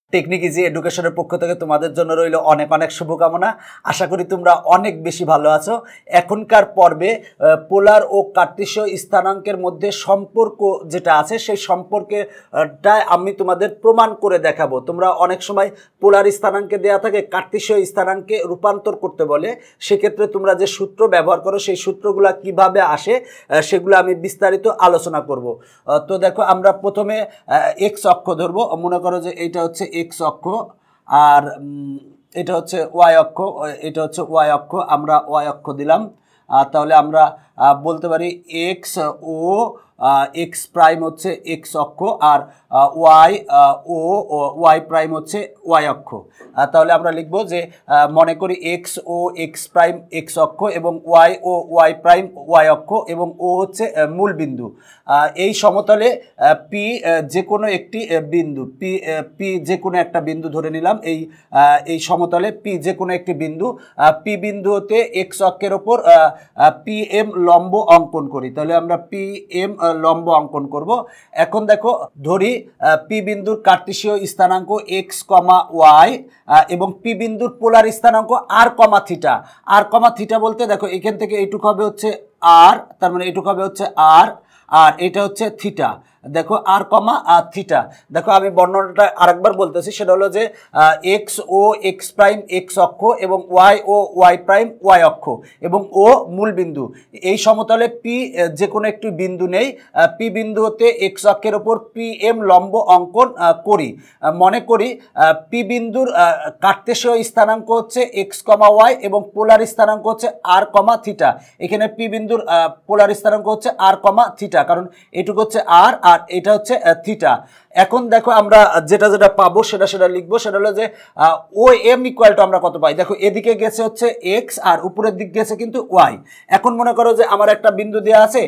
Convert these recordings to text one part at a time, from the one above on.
Technique easy এডুকেশনের পক্ষ থেকে তোমাদের জন্য রইল অনেক অনেক শুভকামনা। আশা করি তোমরা অনেক বেশি ভালো আছো। এখনকার পর্বে পোলার ও কার্টেসীয় স্থানাঙ্কের মধ্যে সম্পর্ক যেটা আছে সেই সম্পর্কটা আমি তোমাদের প্রমাণ করে দেখাবো। তোমরা অনেক সময় পোলার স্থানাঙ্কে দেওয়া থাকে কার্টেসীয় স্থানাঙ্কে রূপান্তর করতে বলে, সেক্ষেত্রে তোমরা যে সূত্র ব্যবহার করো সেই সূত্রগুলো কিভাবে আসে সেগুলো আমি বিস্তারিত আলোচনা করব। তো দেখো, আমরা প্রথমে এক্স অক্ষ ধরবো। মনে করো যে এইটা হচ্ছে এক্স অক্ষ আর এটা হচ্ছে ওয়াই অক্ষ, এটা হচ্ছে ওয়াই অক্ষ। আমরা ওয়াই অক্ষ দিলাম, তাহলে আমরা বলতে পারি এক্স ও এক্স প্রাইম হচ্ছে এক্স অক্ষ আর ওয়াই ও ওয়াই প্রাইম হচ্ছে ওয়াই অক্ষ। তাহলে আমরা লিখব যে মনে করি এক্স ও এক্স প্রাইম এক্স অক্ষ এবং ওয়াই ও ওয়াই প্রাইম ওয়াই অক্ষ এবং ও হচ্ছে মূল বিন্দু। এই সমতলে পি যে কোনো একটি বিন্দু, পি যে কোনো একটা বিন্দু ধরে নিলাম। এই সমতলে পি যে কোনো একটি বিন্দু, পি বিন্দু হতে এক্স অক্ষের ওপর পি এম লম্ব অঙ্কন করি। তাহলে আমরা পি এম লম্ব অঙ্কন করব। এখন দেখো, ধরি পি বিন্দুর কার্টেসীয় স্থানাঙ্ক এক্স কমা ওয়াই এবং পি বিন্দুর পোলার স্থানাঙ্ক আর কমা থিটা। আর কমা থিটা বলতে দেখো এখান থেকে এইটুকু হবে হচ্ছে আর, তার মানে এইটুকু হবে হচ্ছে আর, আর এটা হচ্ছে থিটা। দেখো আর কমা আর থিটা। দেখো আমি বর্ণনাটা আরেকবার বলতেছি, সেটা হলো যে এক্স ও এক্স প্রাইম এক্স অক্ষ এবং ওয়াই ও ওয়াই প্রাইম ওয়াই অক্ষ এবং ও মূল বিন্দু। এই সমতলে পি যে কোনো একটি বিন্দু নেই, পি বিন্দু হতে এক্স অক্ষের ওপর পি এম লম্ব অঙ্কন করি। মনে করি পি বিন্দুর কার্টেসীয় স্থানাঙ্ক হচ্ছে এক্স কমা ওয়াই এবং পোলার স্থানাঙ্ক হচ্ছে আর কমা থিটা। এখানে পি বিন্দুর পোলার স্থানাঙ্ক হচ্ছে আর কমা থিটা, কারণ এটুকু হচ্ছে আর আর এটা হচ্ছে থিটা। এখন দেখো আমরা যেটা যেটা পাবো সেটা লিখবো। সেটা হলো যে ও এম ইকুয়াল টু আমরা কত পাই। দেখো এদিকে গেছে হচ্ছে এক্স আর উপরের দিক গেছে কিন্তু ওয়াই। এখন মনে করো যে আমার একটা বিন্দু দেওয়া আছে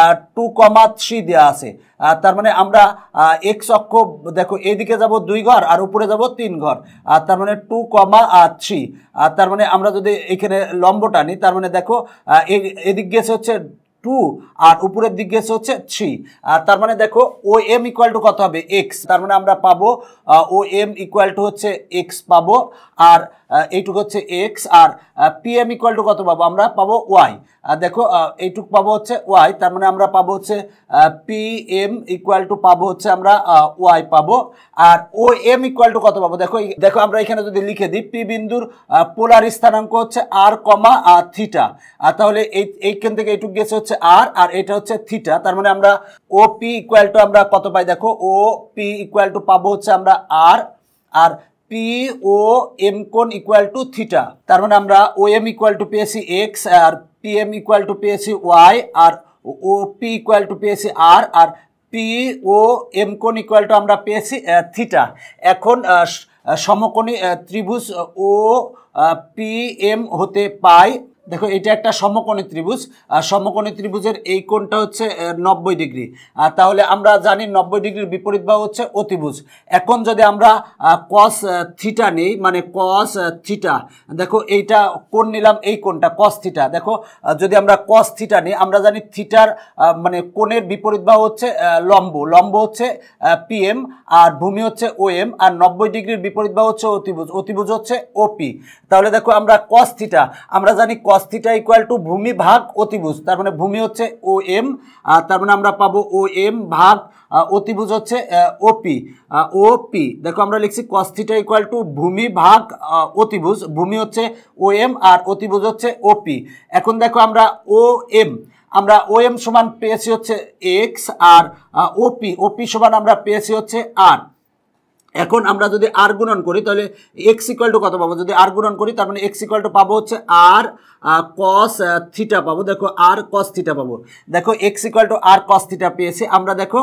2,3 দেওয়া আছে, তার মানে আমরা এক্স অক্ষ দেখো এইদিকে যাব 2 ঘর আর উপরে যাব 3 ঘর, তার মানে 2,3। তার মানে আমরা যদি এখানে লম্বটা নিই, তার মানে দেখো এদিক গেছে হচ্ছে 2 আর উপরের দিক গেছে হচ্ছে 3। তার মানে দেখো ও এম ইকুয়াল টু কত হবে এক্স। তার মানে আমরা পাবো ও এম ইকুয়াল টু হচ্ছে এক্স পাবো, আর এইটুকু হচ্ছে এক্স, আর পি এম ইকুয়াল টু কত পাবো আমরা পাবো ওয়াই। দেখো এইটুকু পাবো হচ্ছে ওয়াই, তার মানে আমরা পাবো হচ্ছে পি এম ইকুয়াল টু পাবো হচ্ছে আমরা ওয়াই পাবো। আর ও এম ইকুয়াল টু কত পাবো, দেখো আমরা এখানে যদি লিখে দিই পি বিন্দুর পোলার স্থানাঙ্ক হচ্ছে আর কমা থিটা। তাহলে এইখান থেকে এইটুকু গেছে হচ্ছে আর, আর এটা হচ্ছে থিটা। তার মানে আমরা ও পি ইকুয়াল টু আমরা কত পাই, দেখো ও পি ইকুয়াল টু পাবো হচ্ছে আমরা আর, আর পি ও এম কোণ ইকুয়াল টু থিটা। তার মানে আমরা ও এম ইকুয়াল টু পেয়েছি এক্স, আর পি এম ইকুয়াল টু পেয়েছি ওয়াই, আর ও পি ইকুয়াল টু পেয়েছি আর, আর পি ও এম কোণ ইকুয়াল টু আমরা পেয়েছি থিটা। এখন সমকোণী ত্রিভুজ ও পি এম হতে পাই। দেখো এটা একটা সমকোণী ত্রিভুজ, সমকোণী ত্রিভুজের এই কোণটা হচ্ছে 90 ডিগ্রি। তাহলে আমরা জানি 90 ডিগ্রির বিপরীত বাহু হচ্ছে অতিভুজ। এখন যদি আমরা কস থিটা নেই, মানে কস থিটা, দেখো এইটা কোণ নিলাম, এই কোণটা কস থিটা। দেখো যদি আমরা কস থিটা নিই, আমরা জানি থিটার মানে কোণের বিপরীত বাহু হচ্ছে লম্ব, লম্ব হচ্ছে পি এম আর ভূমি হচ্ছে ও এম, আর 90 ডিগ্রির বিপরীত বাহু হচ্ছে অতিভুজ, অতিভুজ হচ্ছে ওপি। তাহলে দেখো আমরা কস থিটা, আমরা জানি cos থিটা ইকুয়াল টু ভূমি ভাগ অতিভুজ, তার মানে ভূমি হচ্ছে ও এম, তার মানে আমরা পাবো ও এম ভাগ অতিভুজ হচ্ছে ওপি, ওপি। দেখো আমরা লিখছি cos থিটা ইকুয়াল টু ভূমি ভাগ অতিভুজ, ভূমি হচ্ছে ও এম আর অতিভুজ হচ্ছে ওপি। এখন দেখো আমরা ও এম, আমরা ও এম সমান পেয়েছি হচ্ছে এক্স, আর ওপি, ওপি সমান আমরা পেয়েছি হচ্ছে আর। এখন আমরা যদি আর গুণন করি তাহলে এক্স ইকুয়াল টু কত পাবো, যদি আর গুণন করি তার মানে এক্স ইকুয়াল টু পাবো হচ্ছে আর কস থিটা পাবো। দেখো আর কস থিটা পাবো। দেখো x equal to r cos theta পেয়েছি আমরা। দেখো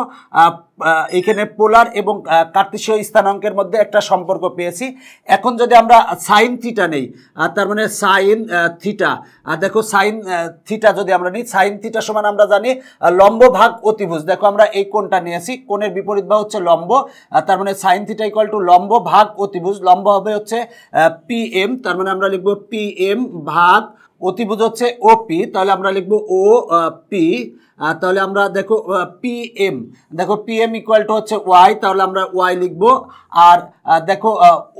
এখানে পোলার এবং কার্টেসীয় স্থানাঙ্কের মধ্যে একটা সম্পর্ক পেয়েছি। এখন যদি আমরা সাইন থিটা নেই, তার মানে সাইন থিটা, দেখো সাইন থিটা যদি আমরা নিই, সাইন থিটা সমান আমরা জানি লম্ব ভাগ অতিভুজ। দেখো আমরা এই কোণটা নিয়েছি, কোণের বিপরীত বাহু হচ্ছে লম্ব, তার মানে সাইন থিটা ইকুয়াল টু লম্ব ভাগ অতিভুজ, লম্ব হবে হচ্ছে পি এম, তার মানে আমরা লিখবো পি এম ভাগ অতিভুজ হচ্ছে ও পি। তাহলে আমরা লিখবো ও পি তাহলে আমরা দেখো PM, দেখো PM ইকুয়াল টু হচ্ছে ওয়াই, তাহলে আমরা ওয়াই লিখবো। আর দেখো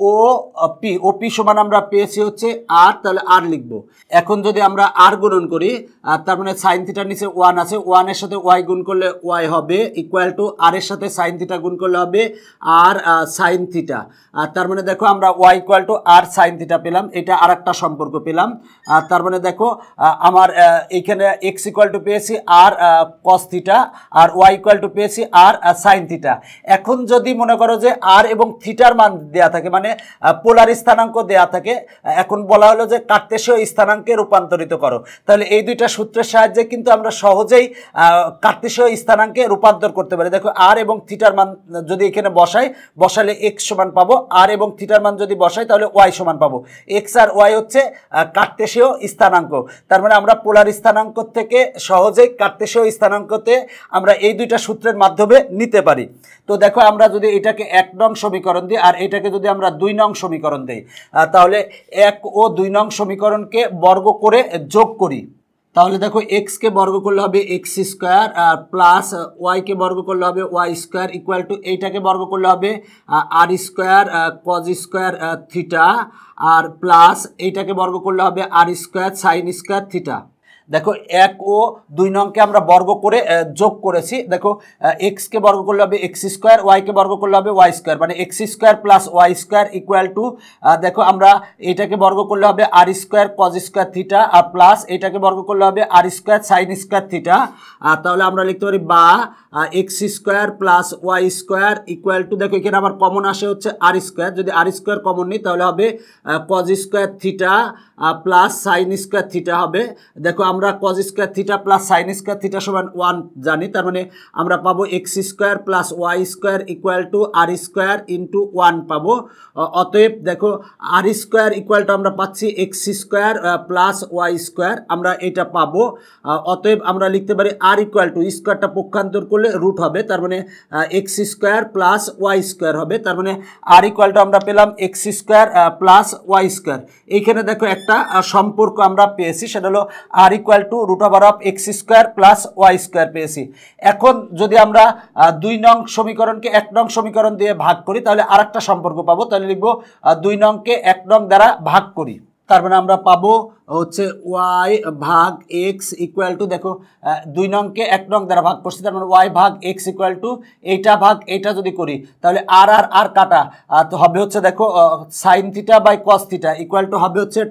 OP সমান আমরা পেয়েছি হচ্ছে আর, তাহলে আর লিখবো। এখন যদি আমরা আর গুণন করি, তার মানে সাইন থিটার নিচে 1 আছে, 1 এর সাথে ওয়াই গুণ করলে ওয়াই হবে ইকুয়াল টু আর এর সাথে সাইন থিটা গুণ করলে হবে আর সাইন থিটা। তার মানে দেখো আমরা y equal to r sine theta পেলাম, এটা আর একটা সম্পর্ক পেলাম। তার মানে দেখো আমার এইখানে এক্স ইকুয়াল টু পেয়েছি আর কস থিটা, আর ওয়াই ইকুয়াল টু পেয়েছি আর সাইন থিটা। এখন যদি মনে করো যে আর এবং থিটার মান দেয়া থাকে, মানে পোলার স্থানাঙ্ক দেয়া থাকে, এখন বলা হলো যে কার্তেশীয় স্থানাঙ্কে রূপান্তরিত করো, তাহলে এই দুইটা সূত্রের সাহায্যে কিন্তু আমরা সহজেই কার্তেশীয় স্থানাঙ্কে রূপান্তর করতে পারি। দেখো আর এবং থিটার মান যদি এখানে বসালে এক্স সমান পাবো, আর এবং থিটার মান যদি বসাই তাহলে ওয়াই সমান পাবো। এক্স আর ওয়াই হচ্ছে কার্তেশীয় স্থানাঙ্ক, তার মানে আমরা পোলার স্থানাঙ্ক থেকে সহজেই কার্তেশীয় স্থানাঙ্কতে আমরা এই দুইটা সূত্রের মাধ্যমে নিতে পারি। তো দেখো আমরা যদি এটাকে 1 নং সমীকরণ দিই আর এটাকে যদি আমরা 2 নং সমীকরণ দিই, তাহলে 1 ও 2 নং সমীকরণকে বর্গ করে যোগ করি, তাহলে দেখো এক্স কে বর্গ করলে হবে এক্স স্কোয়ার প্লাস ওয়াই কে বর্গ করলে হবে ওয়াই স্কোয়ার ইকুয়াল টু এইটাকে বর্গ করলে হবে r square cos square theta, আর প্লাস এইটাকে বর্গ করলে হবে r square sine square theta. দেখো 1 ও 2 নংকে আমরা বর্গ করে যোগ করেছি। দেখো এক্স কে বর্গ করলে হবে এক্স স্কোয়ার, ওয়াই কে বর্গ করলে হবে ওয়াই স্কোয়ার, মানে x square plus y square equal to দেখো আমরা এটাকে বর্গ করলে হবে r square cos square theta, আর প্লাস এটাকে বর্গ করলে হবে r square sine square theta. তাহলে আমরা লিখতে পারি বা x square plus y square equal to, দেখো এখানে আবার কমন আসে হচ্ছে আর স্কোয়ার, যদি আর স্কোয়ার কমন নিই তাহলে হবে cos square theta plus sine square theta হবে। দেখো আমরা cos square theta plus sine square theta সমান 1 জানি, তার মানে আমরা পাবো x square plus y square equal to r square into 1 পাবো। অতএব দেখো আর স্কোয়ার ইকুয়াল টু আমরা পাচ্ছি x square plus y square, আমরা এটা পাবো। অতএব আমরা লিখতে পারি আর ইকুয়াল টু স্কোয়ারটা পক্ষান্তর করলে রুট হবে, তার মানে x square plus y square হবে, তার মানে আর ইকুয়াল টু আমরা পেলাম x square plus y square. এইখানে দেখো একটা সম্পর্ক আমরা পেয়েছি, সেটা হলো r equal to root over of x square plus y square পেয়েছি। এখন যদি আমরা 2 নং সমীকরণকে 1 নং সমীকরণ দিয়ে ভাগ করি তাহলে আর একটা সম্পর্ক পাবো, তাহলে লিখবো 2 নংকে 1 নং দ্বারা ভাগ করি, তার মানে আমরা পাবো হচ্ছে ওয়াই ভাগ এক্স ইকুয়াল টু, দেখো 2 নংকে 1 নং দ্বারা ভাগ করছি, তার মানে ওয়াই ভাগ এক্স ইকুয়াল টু এইটা ভাগ এইটা যদি করি তাহলে আর আর কাটা, তো হবে হচ্ছে দেখো sine theta by cos theta equal to হবে হচ্ছে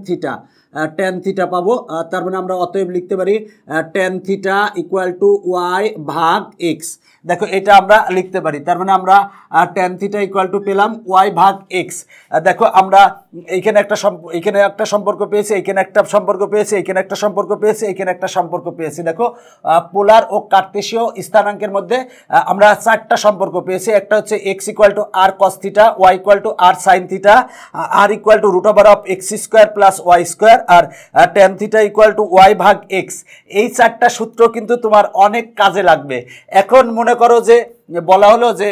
ট্যান থিটা পাবো। তার মানে আমরা অতএব লিখতে পারি tan theta equal to y ভাগ এক্স। দেখো এটা আমরা লিখতে পারি, তার মানে আমরা ট্যান থিটা ইকুয়াল টু পেলাম ওয়াই ভাগ এক্স। দেখো আমরা এইখানে একটা সম্পর্ক পেয়েছি, এইখানে একটা সম্পর্ক পেয়েছি, এইখানে একটা সম্পর্ক পেয়েছি, এইখানে একটা সম্পর্ক পেয়েছি। দেখো পোলার ও কার্তেশীয় স্থানাঙ্কের মধ্যে আমরা 4টা সম্পর্ক পেয়েছি। একটা হচ্ছে x equal to r cos theta, y equal to r sine theta, r equal to root over of x square plus y square, আর tan theta equal to y ভাগ এক্স। এই 4টা সূত্র কিন্তু তোমার অনেক কাজে লাগবে। এখন মনে করো যে বলা হলো যে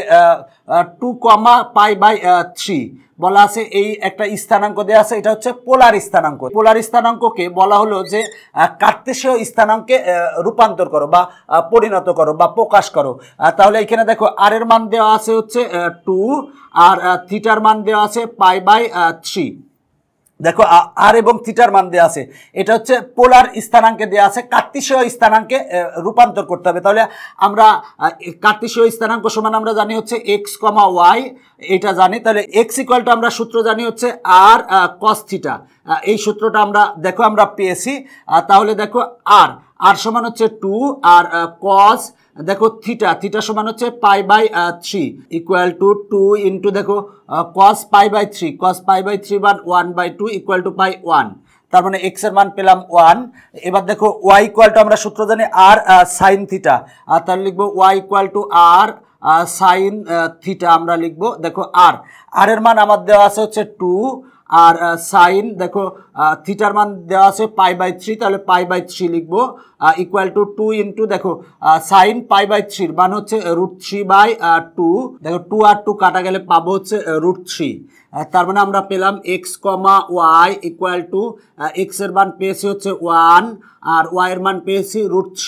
2, π/3 বলা আছে, এই একটা স্থানাঙ্ক দেওয়া আছে, এটা হচ্ছে পোলার স্থানাঙ্ক। পোলার স্থানাঙ্ককে বলা হলো যে কার্তেশীয় স্থানাঙ্কে রূপান্তর করো বা পরিণত করো বা প্রকাশ করো। তাহলে এখানে দেখো আর এর মান দেওয়া আছে হচ্ছে 2 আর থিটার মান দেওয়া আছে π/3। দেখো আর এবং থিটার মান দেওয়া আছে, এটা হচ্ছে পোলার স্থানাঙ্কে দেওয়া আছে, কার্তেশীয় স্থানাঙ্কে রূপান্তর করতে হবে। তাহলে আমরা কার্তেশীয় স্থানাঙ্ক সমান আমরা জানি হচ্ছে এক্স কমা ওয়াই, এটা জানি। তাহলে এক্স ইকুয়াল টু আমরা সূত্র জানি হচ্ছে আর কস থিটা, এই সূত্রটা আমরা পেয়েছি। তাহলে দেখো আর সমান হচ্ছে 2 আর কস দেখো থিটা সমান হচ্ছে π/3 ইকুয়াল টু 2 ইন্টু দেখো cos π/3 মান 1/2 ইকুয়াল টু π1, তার মানে এক্স এর মান পেলাম 1। এবার দেখো ওয়াই ইকুয়াল টু আমরা সূত্র জানি আর সাইন থিটা, তাহলে লিখবো y equal to r sine theta আমরা লিখবো। দেখো আর এর মান আমার দেওয়া আছে হচ্ছে 2 আর সাইন দেখো থিটার মান দেওয়া আছে π/3, তাহলে π/3 লিখবো ইকুয়াল টু 2 ইন্টু দেখো সাইন π/3 মান হচ্ছে √3/2। দেখো 2 আর 2 কাটা গেলে পাবো হচ্ছে √3। তার মানে আমরা পেলাম x comma y equal to x এর মান পেয়েছি হচ্ছে 1 আর ওয়াই এর মান পেয়েছি √3।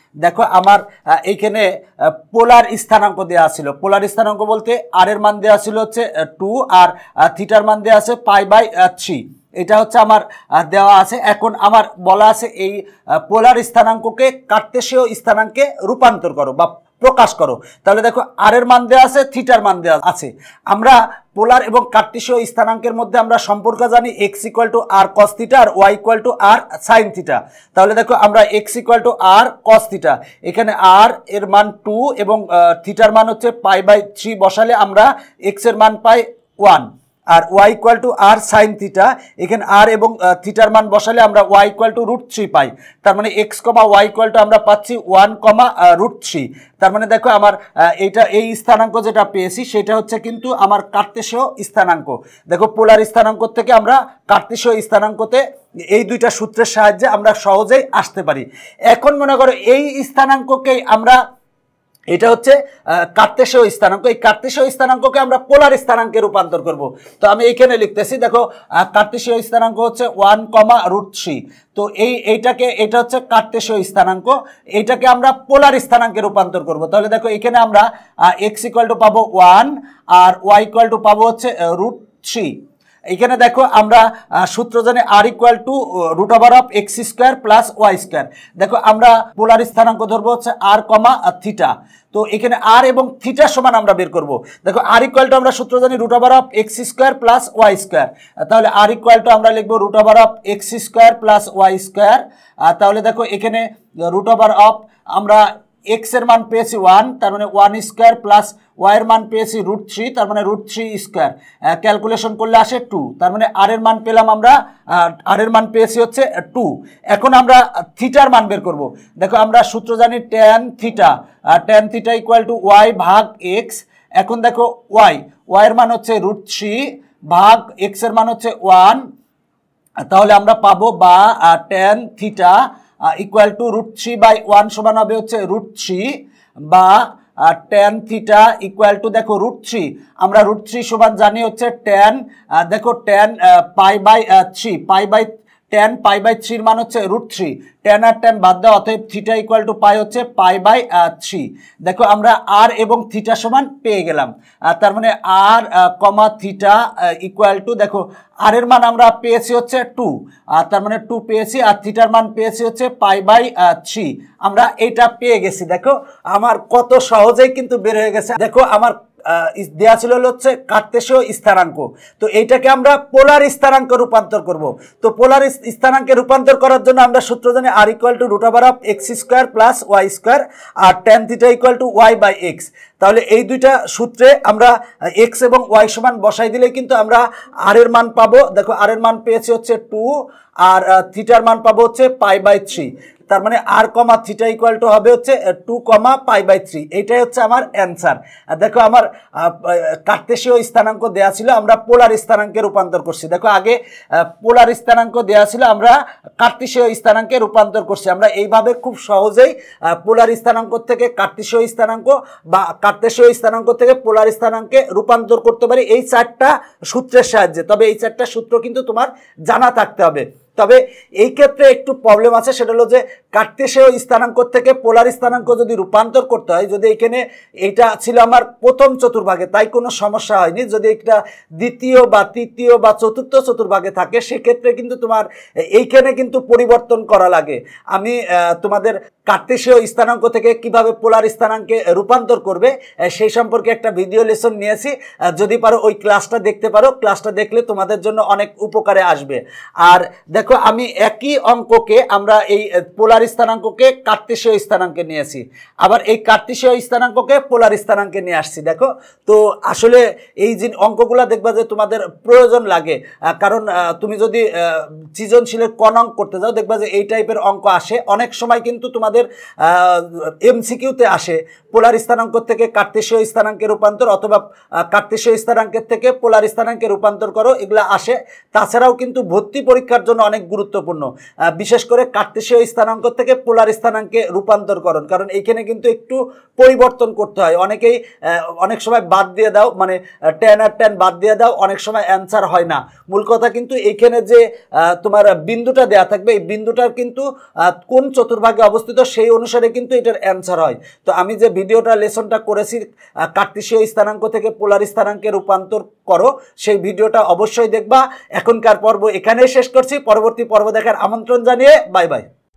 দেখো আমার এইখানে পোলার স্থানাঙ্ক দেওয়া ছিল। পোলার স্থানাঙ্ক বলতে আর এর মান দেওয়া ছিল হচ্ছে 2 আর থিটার মান দেওয়া আছে π/3। এটা হচ্ছে আমার দেওয়া আছে। এখন আমার বলা আছে এই পোলার স্থানাঙ্ককে কার্তেশীয় স্থানাঙ্কে রূপান্তর করো বা প্রকাশ করো। তাহলে দেখো আর এর মান দেওয়া আছে, থিটার মান দেওয়া আছে। আমরা পোলার এবং কার্তেশীয় স্থানাঙ্কের মধ্যে আমরা সম্পর্ক জানি x = r cos θ আর y = r sin θ। তাহলে দেখো আমরা x = r cos θ, এখানে r এর মান 2 এবং থিটার মান হচ্ছে π/3 বসালে আমরা x এর মান পাই 1 আর y = r sin θ, এখানে r এবং থিটার মান বসালে আমরা y = √3 পাই। তার মানে x, y আমরা পাচ্ছি 1, √3। তার মানে দেখো আমার এইটা এই স্থানাঙ্ক যেটা পেয়েছি সেটা হচ্ছে কিন্তু আমার কার্তেশীয় স্থানাঙ্ক। দেখো পোলার স্থানাঙ্ক থেকে আমরা কার্তেশীয় স্থানাঙ্কতে এই দুইটা সূত্রের সাহায্যে আমরা সহজেই আসতে পারি। এখন মনে করো এই স্থানাঙ্ককেই আমরা, এটা হচ্ছে কার্তেশীয় স্থানাঙ্ক, এই কার্তেশীয় স্থানাঙ্ককে আমরা পোলার স্থানাঙ্কে রূপান্তর করব। তো আমি এইখানে লিখতেছি, দেখো কার্তেশীয় স্থানাঙ্ক হচ্ছে 1, √3। তো এটা হচ্ছে কার্তেশীয় স্থানাঙ্ক, এইটাকে আমরা পোলার স্থানাঙ্কে রূপান্তর করব। তাহলে দেখো এখানে আমরা x পাবো 1 আর y পাবো হচ্ছে √3। এখানে দেখো আমরা সূত্র জানি r √x² + y²। দেখো আমরা পোলার স্থানাঙ্ক ধরবো হচ্ছে r, θ। তো এখানে r এবং থিটা সমান আমরা বের করব। দেখো r আমরা সূত্র জানি √x² + y²। তাহলে r আমরা লিখবো √x² + y²। তাহলে দেখো এখানে আমরা x এর মান পেয়েছি 1, তার মানে 1² প্লাস y এর মান পেয়েছি √3, তার মানে √3²। ক্যালকুলেশন করলে আসে 2। তার মানে r এর মান পেলাম আমরা, r এর মান পেয়েছি হচ্ছে 2। এখন আমরা থিটার মান বের করব। দেখো আমরা সূত্র জানি tan θ, tan θ = y/x। এখন দেখো y এর মান হচ্ছে √3 ভাগ x এর মান হচ্ছে 1। তাহলে আমরা পাবো বা tan θ =√3/1 সমান হবে হচ্ছে √3 বা tan θ দেখো √3, আমরা √3 সমান জানি হচ্ছে tan, দেখো tan tan π/3 মান হচ্ছে √3, tan আর tan বাদ দাও, অতএব θ π হচ্ছে π/3। দেখো আমরা r এবং থিটা সমান পেয়ে গেলাম। তার মানে r, θ দেখো r এর মান আমরা পেয়েছি হচ্ছে 2, তার মানে 2 পেয়েছি, আর থিটার মান পেয়েছি হচ্ছে π/3। আমরা এটা পেয়ে গেছি। দেখো আমার কত সহজেই কিন্তু বের হয়ে গেছে। দেখো আমার দেয়া ছিল হচ্ছে কার্তেশীয় স্থানাঙ্ক, তো এইটাকে আমরা পোলার স্থানাঙ্কে রূপান্তর করব। তো পোলার স্থানাঙ্কে রূপান্তর করার জন্য আমরা সূত্র জানি r √x² + y² আর tan θ y/x। তাহলে এই দুইটা সূত্রে আমরা x এবং y সমান বসাই দিলে কিন্তু আমরা r এর মান পাবো। দেখো r এর মান পেয়েছি হচ্ছে 2 আর থিটার মান পাবো হচ্ছে π/3। তার মানে r, θ হবে হচ্ছে 2, π/3। এইটাই হচ্ছে আমার অ্যান্সার। দেখো আমার কার্তেশীয় স্থানাঙ্ক দেয়া ছিল, আমরা পোলার স্থানাঙ্কে রূপান্তর করছি। দেখো আগে পোলার স্থানাঙ্ক দেয়া ছিল, আমরা কার্তেশীয় স্থানাঙ্কে রূপান্তর করছি। আমরা এইভাবে খুব সহজেই পোলার স্থানাঙ্ক থেকে কার্তেশীয় স্থানাঙ্ক বা কার্তেশীয় স্থানাঙ্ক থেকে পোলার স্থানাঙ্কে রূপান্তর করতে পারি এই 4টা সূত্রের সাহায্যে। তবে এই 4টা সূত্র কিন্তু তোমার জানা থাকতে হবে। তবে এই ক্ষেত্রে একটু প্রবলেম আছে, সেটা হলো যে কার্তেশীয় স্থানাঙ্ক থেকে পোলার স্থানাঙ্ক যদি রূপান্তর করতে হয়, যদি এখানে এইটা ছিল আমার প্রথম চতুর্ভাগে তাই কোনো সমস্যা হয়নি, যদি এটা দ্বিতীয় বা তৃতীয় বা চতুর্থ চতুর্ভাগে থাকে সেক্ষেত্রে কিন্তু তোমার এইখানে কিন্তু পরিবর্তন করা লাগে। আমি তোমাদের কার্তেশীয় স্থানাঙ্ক থেকে কিভাবে পোলার স্থানাঙ্কে রূপান্তর করবে সেই সম্পর্কে একটা ভিডিও লেসন নিয়েছি, যদি পারো ওই ক্লাসটা দেখতে পারো। ক্লাসটা দেখলে তোমাদের জন্য অনেক উপকারে আসবে। আর দেখো আমি একই অঙ্ককে আমরা এই পোলার স্থানাঙ্ককে কার্তেশীয় স্থানাঙ্কে নিয়েছি, আবার এই কার্তেশীয় স্থানাঙ্ককে পোলার স্থানাঙ্কে নিয়ে আসছি। দেখো তো আসলে এই যে অঙ্কগুলো দেখবা যে তোমাদের প্রয়োজন লাগে, কারণ তুমি যদি সৃজনশীলের ক অঙ্ক করতে যাও দেখবা যে এই টাইপের অঙ্ক আসে। অনেক সময় কিন্তু তোমাদের এমসিকিউতে আসে পোলার স্থানাঙ্ক থেকে কার্তেশীয় স্থানাঙ্কে রূপান্তর অথবা কার্তেশীয় স্থানাঙ্কের থেকে পোলার স্থানাঙ্কে রূপান্তর করো, এগুলো আসে। তাছাড়াও কিন্তু ভর্তি পরীক্ষার জন্য অনেক গুরুত্বপূর্ণ, বিশেষ করে কার্তেশীয় স্থানাঙ্ক থেকে পোলার স্থানাঙ্কে রূপান্তরকরণ, কারণ এইখানে কিন্তু একটু পরিবর্তন করতে হয়। অনেকেই অনেক সময় বাদ দিয়ে দাও, মানে tan আর tan বাদ দিয়ে দাও, অনেক সময় অ্যান্সার হয় না। মূল কথা কিন্তু এইখানে যে তোমার বিন্দুটা দেয়া থাকবে, এই বিন্দুটার কিন্তু কোন চতুর্ভাগে অবস্থিত সেই অনুসারে কিন্তু এটার অ্যান্সার হয়। তো আমি যে ভিডিওটা লেসনটা করেছি কার্টেসীয় স্থানাঙ্ক থেকে পোলার স্থানাঙ্কে রূপান্তর করো, সেই ভিডিওটা অবশ্যই দেখবা। এখনকার পর্ব এখানেই শেষ করছি, পরবর্তী পর্ব দেখার আমন্ত্রণ জানিয়ে বাই বাই।